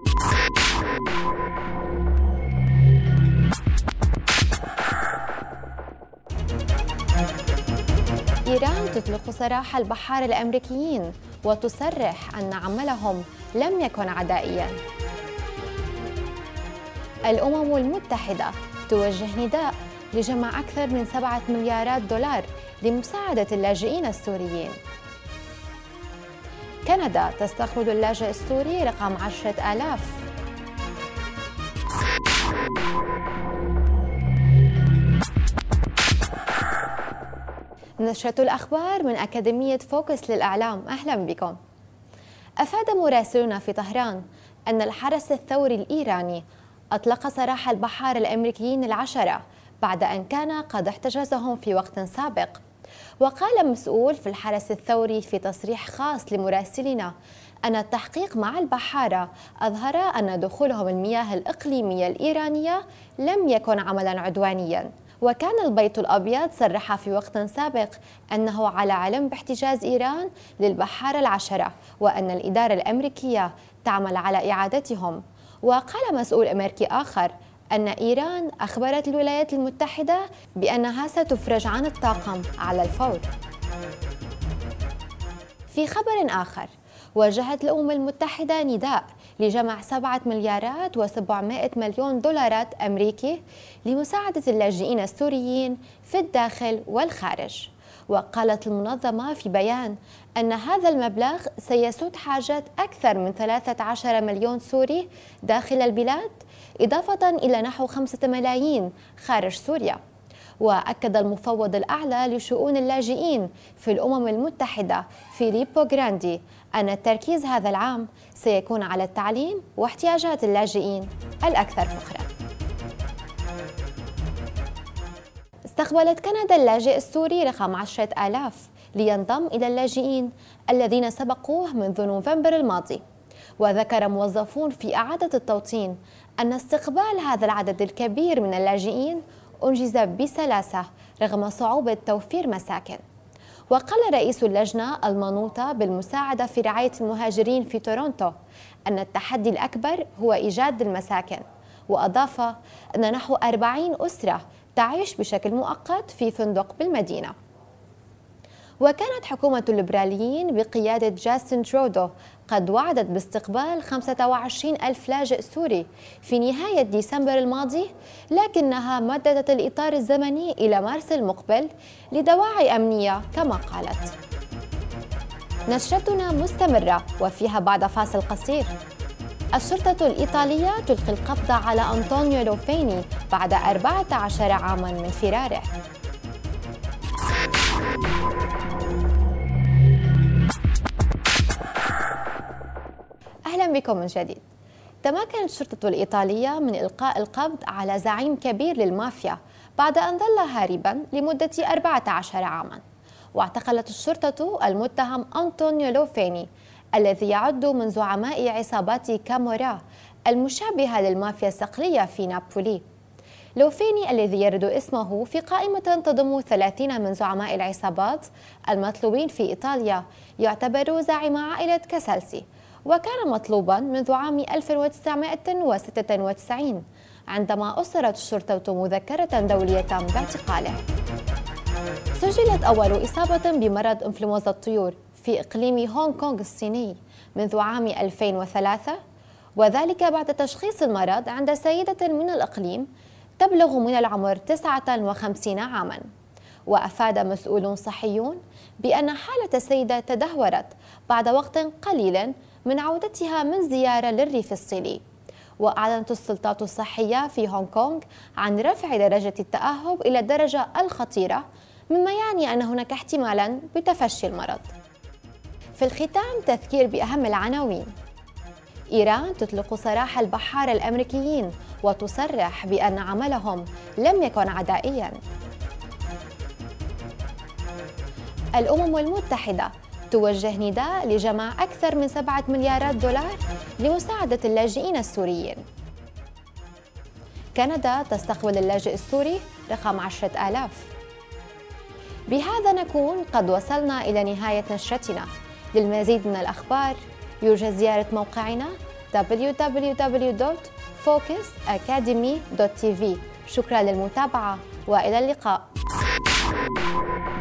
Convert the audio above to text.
إيران تطلق سراح البحار الأمريكيين وتصرح أن عملهم لم يكن عدائياً. الأمم المتحدة توجه نداء لجمع أكثر من 7 مليارات دولار لمساعدة اللاجئين السوريين. كندا تستقبل اللاجئ السوري رقم 10,000. نشرة الأخبار من أكاديمية فوكس للإعلام، أهلا بكم. أفاد مراسلون في طهران أن الحرس الثوري الإيراني أطلق سراح البحار الأمريكيين 10 بعد أن كان قد احتجزهم في وقت سابق. وقال مسؤول في الحرس الثوري في تصريح خاص لمراسلنا أن التحقيق مع البحارة أظهر أن دخولهم المياه الإقليمية الإيرانية لم يكن عملاً عدوانياً. وكان البيت الأبيض صرح في وقت سابق أنه على علم باحتجاز إيران للبحارة 10 وأن الإدارة الأمريكية تعمل على إعادتهم. وقال مسؤول أمريكي آخر أن إيران أخبرت الولايات المتحدة بأنها ستفرج عن الطاقم على الفور. في خبر آخر، وجهت الأمم المتحدة نداء لجمع 7 مليارات و700 مليون دولارات أمريكي لمساعدة اللاجئين السوريين في الداخل والخارج. وقالت المنظمة في بيان أن هذا المبلغ سيسد حاجات أكثر من 13 مليون سوري داخل البلاد، إضافة إلى نحو 5 ملايين خارج سوريا. وأكد المفوض الأعلى لشؤون اللاجئين في الأمم المتحدة فيليبو غراندي أن التركيز هذا العام سيكون على التعليم واحتياجات اللاجئين الأكثر فقراً. استقبلت كندا اللاجئ السوري رقم 10,000 لينضم إلى اللاجئين الذين سبقوه منذ نوفمبر الماضي. وذكر موظفون في إعادة التوطين أن استقبال هذا العدد الكبير من اللاجئين أنجز بسلاسة رغم صعوبة توفير مساكن. وقال رئيس اللجنة المنوطة بالمساعدة في رعاية المهاجرين في تورونتو أن التحدي الأكبر هو إيجاد المساكن. وأضاف أن نحو 40 أسرة تعيش بشكل مؤقت في فندق بالمدينة. وكانت حكومة الليبراليين بقيادة جاستن ترودو قد وعدت باستقبال 25,000 لاجئ سوري في نهاية ديسمبر الماضي، لكنها مددت الإطار الزمني إلى مارس المقبل لدواعي أمنية كما قالت. نشرتنا مستمرة وفيها بعد فاصل قصير. الشرطة الإيطالية تلقي القبض على أنطونيو لوفيني بعد 14 عاماً من فراره. أهلا بكم من جديد. تمكنت الشرطة الإيطالية من إلقاء القبض على زعيم كبير للمافيا بعد أن ظل هاربا لمدة 14 عاما. واعتقلت الشرطة المتهم أنطونيو لوفيني الذي يعد من زعماء عصابات كامورا المشابهة للمافيا الصقلية في نابولي. لوفيني الذي يرد اسمه في قائمة تضم 30 من زعماء العصابات المطلوبين في إيطاليا يعتبر زعيم عائلة كاسالسي، وكان مطلوبا منذ عام 1996 عندما أصدرت الشرطة مذكرة دولية باعتقاله. سجلت أول إصابة بمرض إنفلونزا الطيور في إقليم هونغ كونغ الصيني منذ عام 2003، وذلك بعد تشخيص المرض عند سيدة من الإقليم تبلغ من العمر 59 عاما. وأفاد مسؤولون صحيون بأن حالة السيدة تدهورت بعد وقت قليل من عودتها من زيارة للريف الصيني. وأعلنت السلطات الصحية في هونغ كونغ عن رفع درجة التأهب إلى الدرجة الخطيرة، مما يعني أن هناك احتمالا بتفشي المرض. في الختام تذكير بأهم العناوين. إيران تطلق سراح البحارة الأمريكيين وتصرح بأن عملهم لم يكن عدائيا. الأمم المتحدة توجه نداء لجمع أكثر من 7 مليارات دولار لمساعدة اللاجئين السوريين. كندا تستقبل اللاجئ السوري رقم 10,000. بهذا نكون قد وصلنا إلى نهاية نشرتنا. للمزيد من الأخبار يرجى زيارة موقعنا www.focusacademy.tv. شكرا للمتابعة وإلى اللقاء.